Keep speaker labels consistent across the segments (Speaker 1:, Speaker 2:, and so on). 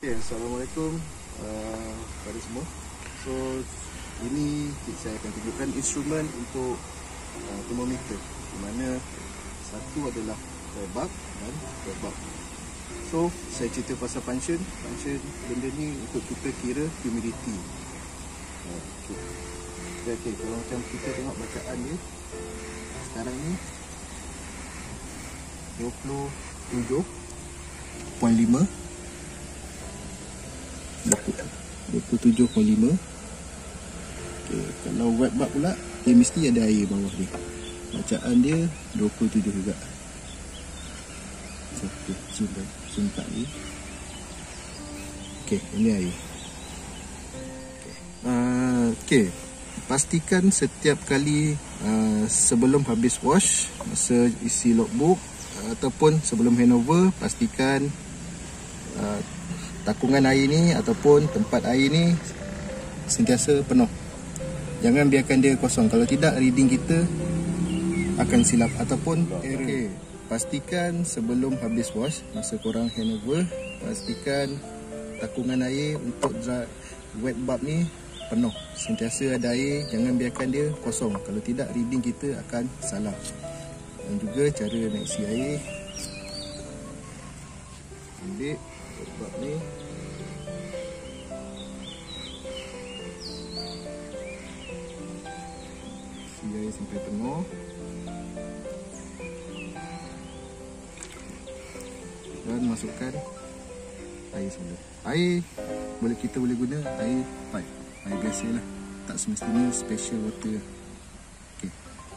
Speaker 1: Assalamualaikum kepada semua. So ini saya akan tunjukkan instrumen untuk termometer, di mana satu adalah bulb dan bulb. So saya cerita pasal function benda ni untuk kita kira humidity. Okay, kalau macam kita tengok bacaan dia sekarang ni 27.5 27.5. Okay, kalau wet bulb pula dia mesti ada air bawah dia. Bacaan dia 27 juga. So, zoom kat ni. Okay, ini air. Okay, pastikan setiap kali sebelum habis wash, masa isi logbook ataupun sebelum handover, pastikan takungan air ni ataupun tempat air ni sentiasa penuh. Jangan biarkan dia kosong. Kalau tidak, reading kita akan silap ataupun error. Okay, pastikan sebelum habis wash, masa korang handover, pastikan takungan air untuk wet bulb ni penuh. Sentiasa ada air, jangan biarkan dia kosong. Kalau tidak, reading kita akan salah. Dan juga cara nak isi air, ambil bulb ni, isi air sampai penuh, dan masukkan air semula. Air kita boleh guna air pipe, air biasa lah, tak semestinya special water. Okay.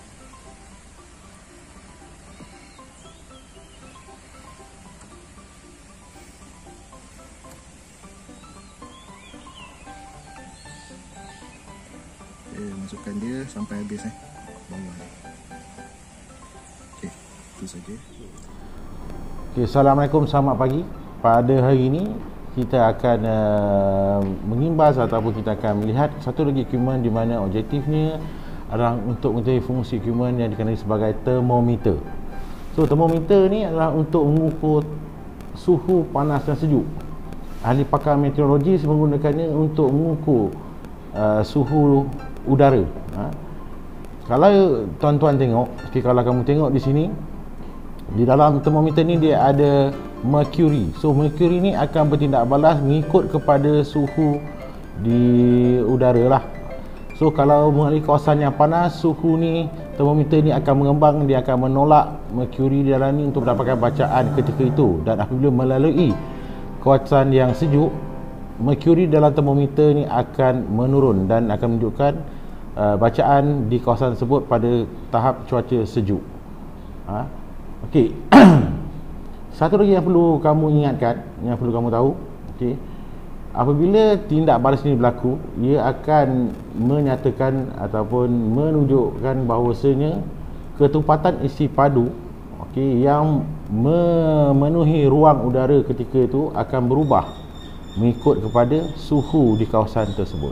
Speaker 1: Masukkan dia sampai habis bawah. Okey, itu saja.
Speaker 2: Okey, Assalamualaikum, selamat pagi. Pada hari ini kita akan mengimbas ataupun kita akan melihat satu lagi equipment di mana objektifnya adalah untuk mengetahui fungsi equipment yang dikenali sebagai termometer. So termometer ni adalah untuk mengukur suhu panas dan sejuk. Ahli pakar meteorologi menggunakannya untuk mengukur suhu udara. Kalau tuan-tuan tengok, kalau kamu tengok di sini, di dalam termometer ni dia ada mercury. So mercury ni akan bertindak balas mengikut kepada suhu di udara lah. So kalau melalui kawasan yang panas, suhu ni, termometer ni akan mengembang, dia akan menolak mercury di dalam ni untuk mendapatkan bacaan ketika itu. Dan apabila melalui kawasan yang sejuk, mercury dalam termometer ni akan menurun dan akan menunjukkan bacaan di kawasan tersebut pada tahap cuaca sejuk. Okey. Satu lagi yang perlu kamu ingatkan, yang perlu kamu tahu, okey, apabila tindak balas ini berlaku, ia akan menyatakan ataupun menunjukkan bahawasanya ketumpatan isi padu, okey, yang memenuhi ruang udara ketika itu akan berubah mengikut kepada suhu di kawasan tersebut.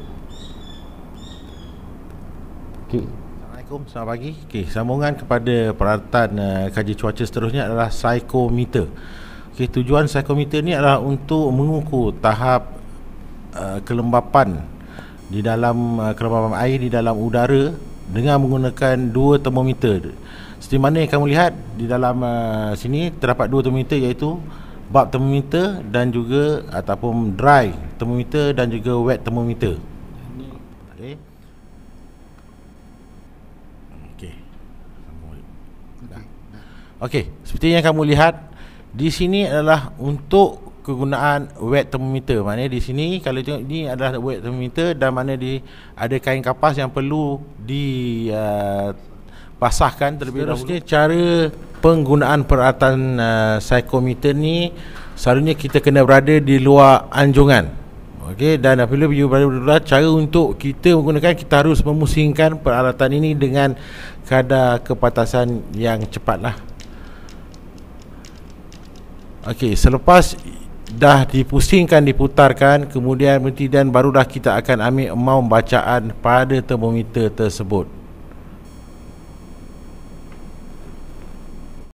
Speaker 2: Okey. Assalamualaikum, selamat pagi. Okey, sambungan kepada peralatan kaji cuaca seterusnya adalah psychometer. Okey, tujuan psychometer ni adalah untuk mengukur tahap kelembapan di dalam kelembapan air di dalam udara dengan menggunakan dua termometer. Seperti mana yang kamu lihat di dalam sini terdapat dua termometer, iaitu bulb termometer dan juga ataupun dry termometer dan juga wet termometer. Okey. Okey, seperti yang kamu lihat di sini adalah untuk kegunaan wet thermometer. Maknanya di sini kalau tengok ni adalah wet thermometer, dan mana ada kain kapas yang perlu dipasahkan terlebih dahulu. Cara penggunaan peralatan psychometer ni selalunya kita kena berada di luar anjungan. Okey, dan apabila you berada di luar, cara untuk kita menggunakan, kita harus memusingkan peralatan ini dengan kadar kepatasan yang cepatlah. Okey, selepas dah dipusingkan, diputarkan, kemudian berhenti, dan barulah kita akan ambil amount bacaan pada termometer tersebut.